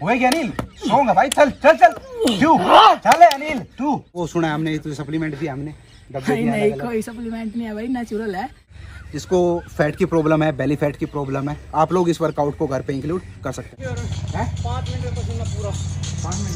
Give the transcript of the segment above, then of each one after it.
होएगी अनिल, सोऊंगा भाई, चल चल चल क्यों चल अनिल तू। वो सुना है हमने, तुझे सप्लीमेंट दिया हमने, नहीं कोई सप्लीमेंट नहीं है भाई, नेचुरल है। जिसको फैट की प्रॉब्लम है, बेली फैट की प्रॉब्लम है, आप लोग इस वर्कआउट को घर पे इंक्लूड कर सकते हैं। 5 मिनट में पसीना पूरा, 5 मिनट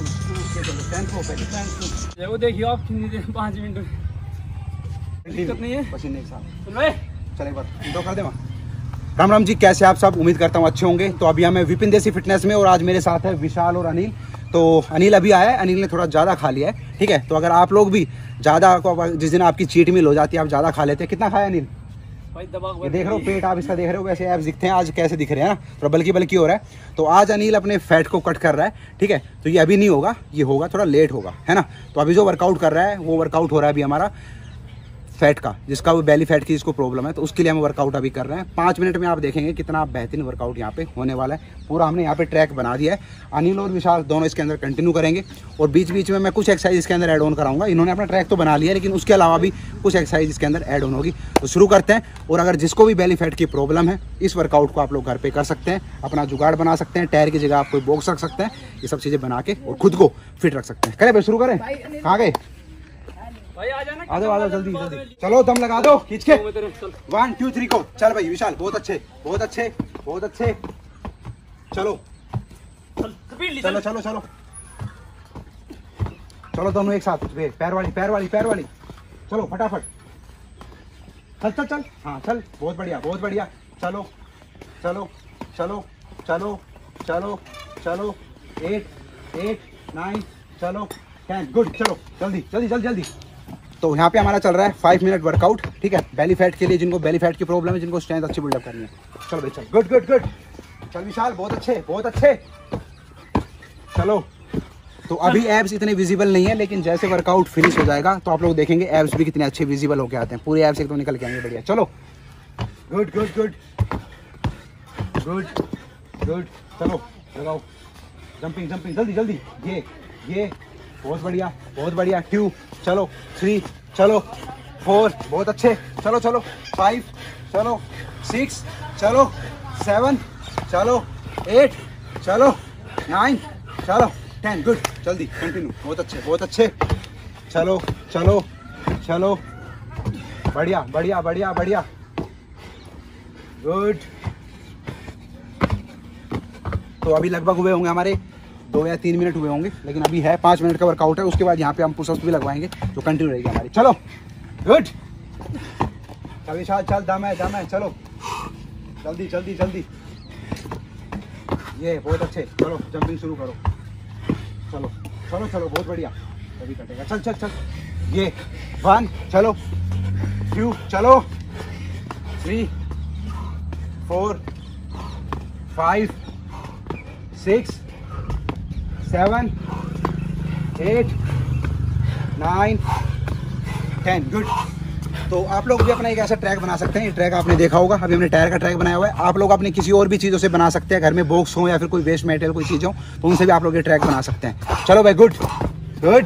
में वो देखिए आप कितनी देर, 5 मिनट में दिक्कत नहीं है पसीने के साथ। चल एक बार इंट्रो कर दे वहाँ। राम राम जी, कैसे आप सब? उम्मीद करता हूँ अच्छे होंगे। तो अभी हमें विपिन देसी फिटनेस में, और आज मेरे साथ है विशाल और अनिल। तो अनिल अभी आया है, अनिल ने थोड़ा ज़्यादा खा लिया है, ठीक है। तो अगर आप लोग भी ज़्यादा, जिस दिन आपकी चीट मील हो जाती है, आप ज़्यादा खा लेते हैं। कितना खाया अनिल? ये देख रहे हो पेट आप इसका, देख रहे हो वैसे एब्स दिखते हैं, आज कैसे दिख रहे हैं ना, थोड़ा बल्कि बल्कि हो रहा है। तो आज अनिल अपने फैट को कट कर रहा है, ठीक है। तो ये अभी नहीं होगा, ये होगा थोड़ा लेट होगा, है ना। तो अभी जो वर्कआउट कर रहा है वो वर्कआउट हो रहा है अभी हमारा फैट का, जिसका वो बेली फैट की जिसको प्रॉब्लम है, तो उसके लिए हम वर्कआउट अभी कर रहे हैं। 5 मिनट में आप देखेंगे कितना बेहतरीन वर्कआउट यहाँ पे होने वाला है। पूरा हमने यहाँ पे ट्रैक बना दिया है। अनिल और विशाल दोनों इसके अंदर कंटिन्यू करेंगे, और बीच बीच में मैं कुछ एक्सरसाइज इसके अंदर ऐड ऑन कराऊंगा। इन्होंने अपना ट्रैक तो बना लिया है, लेकिन उसके अलावा भी कुछ एक्सरसाइज इसके अंदर ऐड ऑन होगी। तो शुरू करते हैं। और अगर जिसको भी बेली फैट की प्रॉब्लम है, इस वर्कआउट को आप लोग घर पर कर सकते हैं, अपना जुगाड़ बना सकते हैं। टायर की जगह आप कोई बॉक्स रख सकते हैं, ये सब चीज़ें बना के और खुद को फिट रख सकते हैं। करें भाई, शुरू करें। कहाँ गए भाई? आ जाना, आ जाओ जल्दी जल्दी, चलो दम लगा दो खींच के। 1 2 3 को चल भाई विशाल, बहुत अच्छे बहुत अच्छे बहुत अच्छे। चलो चलो चलो चलो चलो दोनों एक साथ, पैर वाली पैर वाली पैर वाली, चलो फटाफट, चल चल चल, हाँ चल, बहुत बढ़िया बहुत बढ़िया। चलो चलो चलो चलो चलो चलो 8 8 9 चलो 10, गुड। चलो जल्दी जल्दी जल्दी जल्दी। तो यहाँ पे हमारा चल रहा है 5 मिनट वर्कआउट, ठीक है। बेली फैट के लिए, जिनको बेली फैट की प्रॉब्लम है, जिनको स्ट्रेंथ अच्छी बिल्डअप करनी है। चलो भाई चल, गुड गुड गुड। चल विशाल, बहुत अच्छे बहुत अच्छे। चलो। तो अभी एब्स इतने विजिबल नहीं है, लेकिन जैसे वर्कआउट फिनिश हो जाएगा तो आप लोग देखेंगे एब्स भी कितने अच्छे विजिबल होके आते हैं। पूरे एब्स एक तो निकल के आएंगे, बढ़िया। चलो good good good good good. चलो लगाओ जंपिंग जंपिंग, जल्दी जल्दी। ये बहुत बढ़िया बहुत बढ़िया। 2 चलो 3 चलो 4 बहुत अच्छे। चलो चलो 5 चलो 6 चलो 7 चलो 8 चलो 9 चलो 10, गुड। जल्दी कंटिन्यू, बहुत अच्छे बहुत अच्छे। चलो चलो चलो, बढ़िया बढ़िया बढ़िया बढ़िया, गुड। तो अभी लगभग हुए होंगे हमारे 2 या 3 मिनट हुए होंगे, लेकिन अभी है 5 मिनट का वर्कआउट है। उसके बाद यहाँ पे हम पुशअप्स भी लगवाएंगे, जो कंटिन्यू रहेगी हमारी। चलो गुड। चल विशाल चल, दम है, चलो जल्दी जल्दी जल्दी। ये बहुत अच्छे। चलो जंपिंग शुरू करो। चलो चलो चलो, बहुत बढ़िया। अभी कटेगा, चल चल चल। ये 1 चलो 2 चलो 3 4 5 6 7 8 9 10, गुड। तो आप लोग भी अपना एक ऐसा ट्रैक बना सकते हैं। ये ट्रैक आपने देखा होगा, अभी हमने टायर का ट्रैक बनाया हुआ है। आप लोग अपनी किसी और भी चीज़ों से बना सकते हैं, घर में बॉक्स हो या फिर कोई वेस्ट मटेरियल कोई चीज़ हो, तो उनसे भी आप लोग ये ट्रैक बना सकते हैं। चलो भाई, गुड गुड,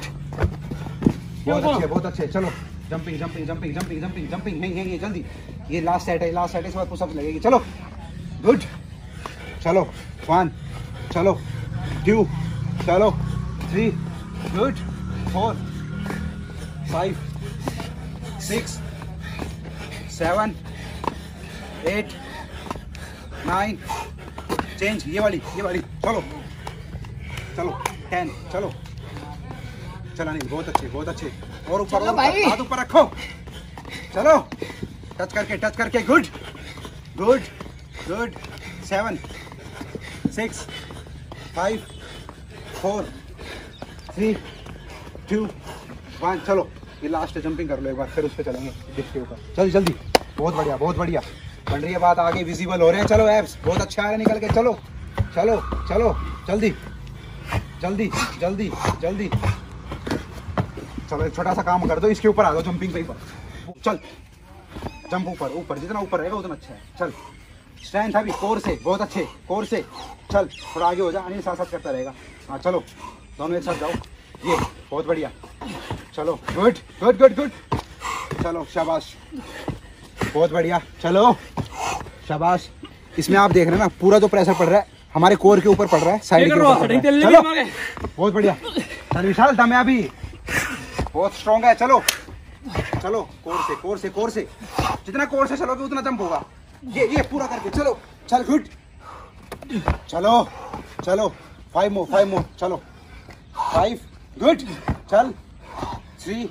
बहुत अच्छे। चलो jumping jumping jumping jumping jumping jumping, नहीं जल्दी। ये लास्ट सेट है, लास्ट सेट है, इसके बाद पुशअप्स लगेगी। चलो गुड। चलो 1 चलो 2 चलो 3 गुड 4 5 6 7 8 9 चेंज, ये वाली चलो चलो 10 चलो। चला नहीं, बहुत अच्छे। और ऊपर, हाथ ऊपर रखो। चलो टच करके, गुड गुड गुड। 7 6 5 4 3 2 1 चलो। ये लास्ट जंपिंग कर लो एक बार, फिर उस पर चलेंगे डिस्क के ऊपर। जल्दी, बहुत बढ़िया बन रही है बात, आगे विजिबल हो रहे हैं। चलो एब्स बहुत अच्छा आ रहा है निकल के। चलो चलो चलो जल्दी जल्दी जल्दी जल्दी। चलो एक छोटा सा काम कर दो, इसके ऊपर आ दो, जंपिंग पे ऊपर। चल जंप ऊपर, जितना ऊपर रहेगा उतना अच्छा है। चल स्ट्रेंथ अभी कोर से, बहुत अच्छे कोर से। चल थोड़ा आगे हो जा, अनिल साथ करता रहेगा। हाँ चलो दोनों एक साथ जाओ, ये बहुत बढ़िया। चलो गुड गुड गुड गुड। चलो शाबाश, बहुत बढ़िया। चलो शाबाश। इसमें आप देख रहे हैं ना, पूरा जो प्रेशर पड़ रहा है हमारे कोर के ऊपर पड़ रहा है, साइड के ऊपर पड़ रहा है। चलो बहुत बढ़िया। चल विशाल दम है अभी, बहुत स्ट्रॉन्ग है। चलो चलो कोर से जितना कोर से चलोगे उतना जंप होगा। ये पूरा करके चलो। चल गुड। चलो 5 मोर। चलो 5 गुड। चल 3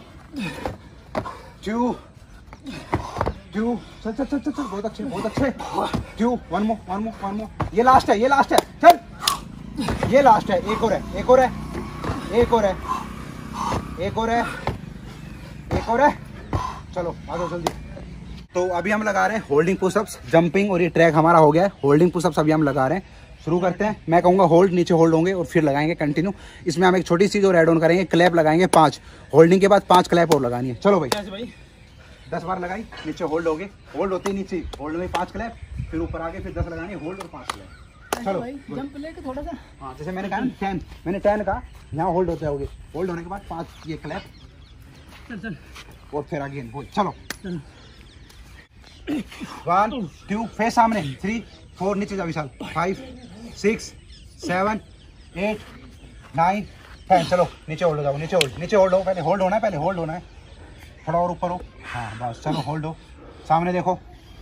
2 चल बहुत अच्छे 2 1 मोर। ये लास्ट है चल, ये लास्ट है। एक और है। चलो आ जाओ जल्दी। तो अभी हम लगा रहे हैं होल्डिंग पुशअप्स, जंपिंग, और ये ट्रैक हमारा हो गया है। होल्डिंग पुशअप्स अभी हम लगा रहे हैं, शुरू करते हैं। मैं कहूँगा होल्ड, नीचे होल्ड होंगे और फिर लगाएंगे कंटिन्यू। इसमें हम एक छोटी सी जो ऐड ऑन करेंगे, क्लैप लगाएंगे 5 होल्डिंग के बाद 5 क्लैप और लगानी है। चलो भाई 10 बार लगाई, नीचे होल्ड हो गए, होल्ड होते ही नीचे होल्ड में 5 क्लैप, फिर ऊपर आके फिर 10 लगानी, होल्ड और 5 क्लैप। चलो जंप लेके थोड़ा सा, हाँ जैसे मैंने कहा 10, मैंने 10 कहा, यहाँ होल्ड होते होगे, होल्ड होने के बाद 5 ये क्लैप, चल और फिर अगेन होल्ड। चलो 1 2 फेस सामने, 3 4 नीचे जा विशाल, 5 6 7 8 9 10। चलो नीचे होल्ड हो जाओ, नीचे होल्ड हो, पहले होल्ड होना है, थोड़ा और ऊपर हो, हाँ बस। चलो होल्ड हो, सामने देखो।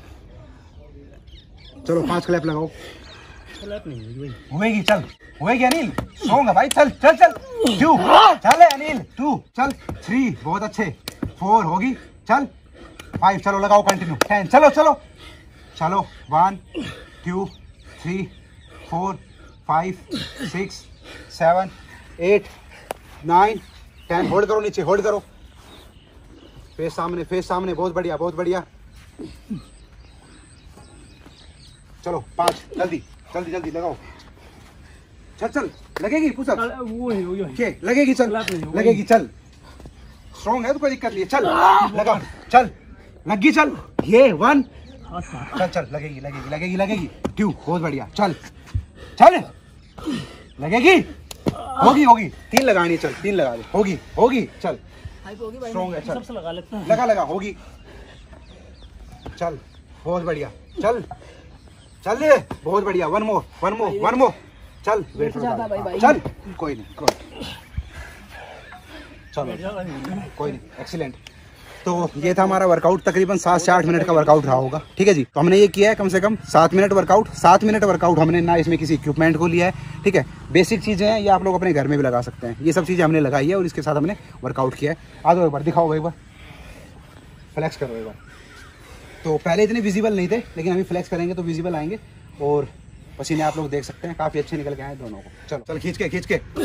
चलो 5 क्लैप लगाओ। क्लैप नहीं हुएगी, चल हुएगी अनिल, सोंगा भाई। चल 2 चल अनिल 2 चल 3 बहुत अच्छे, 4 होगी, चल 5 चलो लगाओ कंटिन्यू, 10 चलो 1 2 3 4 5 6 7 8 9 10। होल्ड करो, नीचे होल्ड करो, फेस सामने, बहुत बढ़िया। चलो 5 जल्दी लगाओ। चल लगेगी पुशअप, लगेगी, चल स्ट्रॉन्ग है तो कोई दिक्कत नहीं है। चल लगा, चल लगी, चल ये 1 चल लगेगी 2 बहुत बढ़िया। चल लगेगी, होगी 3 लगानी है, चल 3 लगा दे, होगी चल स्ट्रॉन्ग है, चल लगा लेते हैं, लगा होगी। चल बहुत बढ़िया, चल बहुत बढ़िया। 1 मोर। चल वेट चल, कोई नहीं चलो कोई नहीं, एक्सीलेंट। तो ये था हमारा वर्कआउट, तकरीबन 7 से 8 मिनट का वर्कआउट रहा होगा, ठीक है जी। तो हमने ये किया है कम से कम 7 मिनट वर्कआउट। 7 मिनट वर्कआउट हमने ना इसमें किसी इक्विपमेंट को लिया है, ठीक है। बेसिक चीज़ें हैं, ये आप लोग अपने घर में भी लगा सकते हैं। ये सब चीज़ें हमने लगाई है और इसके साथ हमने वर्कआउट किया है। आ जाओ एक बार, दिखाओ एक बार, फ्लैक्स करो एक बार। तो पहले इतने विजिबल नहीं थे, लेकिन अभी फ्लैक्स करेंगे तो विजिबल आएंगे, और पसीने आप लोग देख सकते हैं काफ़ी अच्छे निकल के आए दोनों को। चल खींच के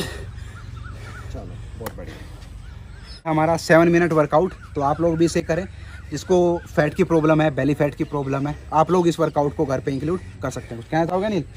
चलो बहुत बढ़िया। हमारा 7 मिनट वर्कआउट, तो आप लोग भी इसे करें। जिसको फैट की प्रॉब्लम है, बेली फैट की प्रॉब्लम है, आप लोग इस वर्कआउट को घर पे इंक्लूड कर सकते हैं। कुछ कहना चाहोगे नील?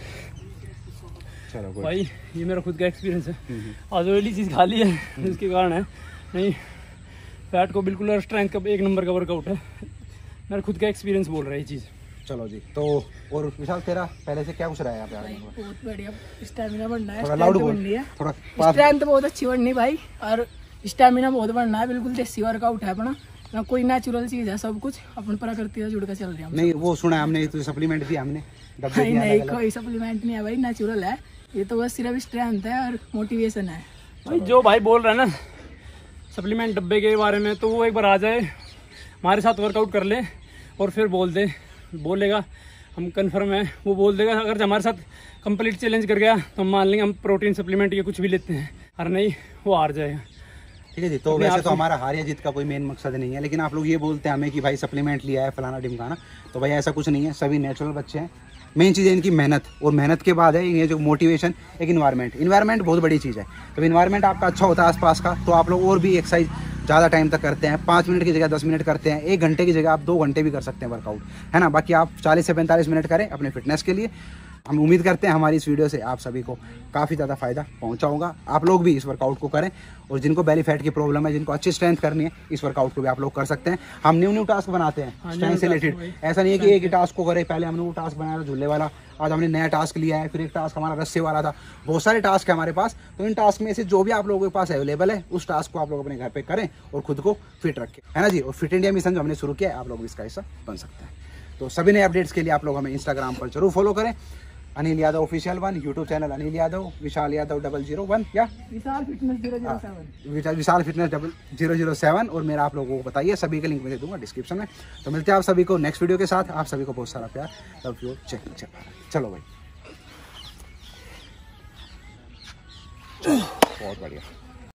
चलो भाई ये मेरा खुद का एक्सपीरियंस है, आज ऑयली चीज़ खा ली है जिसके कारण है, नहीं फैट को बिल्कुल, और स्ट्रेंथ का 1 नंबर का वर्कआउट है, मेरा खुद का एक्सपीरियंस बोल रहा है ये चीज़। चलो जी। तो और विशाल तेरा पहले से क्या कुछ रहा है यहाँ पे? बहुत बढ़िया, स्टैमिना बढ़ना है, थोड़ा लाउड बोल, थोड़ा स्ट्रेंथ बहुत अच्छी बढ़नी भाई, और स्टैमिना बहुत बढ़ना है। बिल्कुल देसी वर्कआउट है अपना, ना कोई नेचुरल चीज है, सब कुछ अपन प्रकृति से जुड़ कर चल रहे हैं। नहीं वो सुना है हमने, तो सप्लीमेंट दिया हमने, नहीं कोई सप्लीमेंट नहीं है भाई, नेचुरल है ये तो, बस सिर्फ स्ट्रेंथ है और मोटिवेशन है भाई। जो भाई बोल रहा है ना सप्लीमेंट डब्बे के बारे में, तो वो एक बार आ जाए हमारे साथ वर्कआउट कर ले और फिर बोलेगा हम कंफर्म है, वो बोल देगा। अगर हमारे साथ कंप्लीट चैलेंज कर गया तो हम मान लेंगे हम प्रोटीन सप्लीमेंट ये कुछ भी लेते हैं, और नहीं वो हार जाएगा, ठीक है जी। तो वैसे तो हमारा हार या जीत का कोई मेन मकसद नहीं है, लेकिन आप लोग ये बोलते हैं हमें कि भाई सप्लीमेंट लिया है फलाना ढिमकाना, तो भाई ऐसा कुछ नहीं है, सभी नेचुरल बच्चे हैं। मेन चीज़ है इनकी मेहनत, और मेहनत के बाद है ये जो मोटिवेशन, एक इन्वायरमेंट बहुत बड़ी चीज़ है। तो इन्वायरमेंट आपका अच्छा होता है आसपास का, तो आप लोग और भी एक्सरसाइज ज़्यादा टाइम तक करते हैं। 5 मिनट की जगह 10 मिनट करते हैं, 1 घंटे की जगह आप 2 घंटे भी कर सकते हैं वर्कआउट, है ना। बाकी आप 40 से 45 मिनट करें अपने फिटनेस के लिए। हम उम्मीद करते हैं हमारी इस वीडियो से आप सभी को काफ़ी ज़्यादा फायदा पहुंचा होगा। आप लोग भी इस वर्कआउट को करें, और जिनको बेली फैट की प्रॉब्लम है, जिनको अच्छी स्ट्रेंथ करनी है, इस वर्कआउट को भी आप लोग कर सकते हैं। हम न्यू टास्क बनाते हैं स्ट्रेंथ से रिलेटेड, ऐसा नहीं है कि एक ही टास्क को करें। पहले हमने वो टास्क बनाया था झूले वाला, आज हमने नया टास्क लिया है, फिर एक टास्क हमारा रस्से वाला था। बहुत सारे टास्क है हमारे पास, तो इन टास्क में से जो भी आप लोगों के पास अवेलेबल है, उस टास्क को आप लोग अपने घर पे करें और खुद को फिट रखें, है ना जी। और फिट इंडिया मिशन जो हमने शुरू किया है, आप लोग इसका हिस्सा बन सकते हैं। तो सभी नए अपडेट्स के लिए आप लोग हमें इंस्टाग्राम पर जरूर फॉलो करें। Anil Yadav official 1, YouTube channel Anil Yadav, Vishal Yadav 001 या विशाल फिटनेस 007। विशाल फिटनेस 007। और मेरा आप लोगों को बताइए, सभी के लिंक मैं दे दूंगा डिस्क्रिप्शन में। तो मिलते हैं आप सभी को नेक्स्ट वीडियो के साथ। आप सभी को बहुत सारा प्यार, लव यू, चलो भाई, बहुत बढ़िया।